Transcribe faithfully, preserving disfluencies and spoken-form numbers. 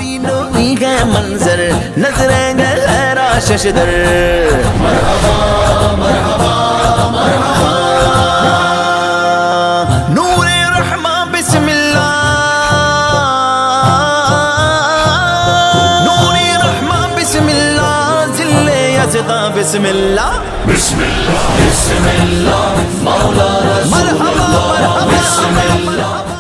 नूरी है मंजर नजरे गहरा शशदर। मरहबा मरहबा मरहबा नूरे रहमा बिस्मिल्लाह, नूरे रहमा बिस्मिल्लाह, जिल्ले यज़दा बिस्मिल्लाह बिस्मिल्लाह बिस्मिल्लाह मौला रसूलुल्लाह बिस्मिल्लाह।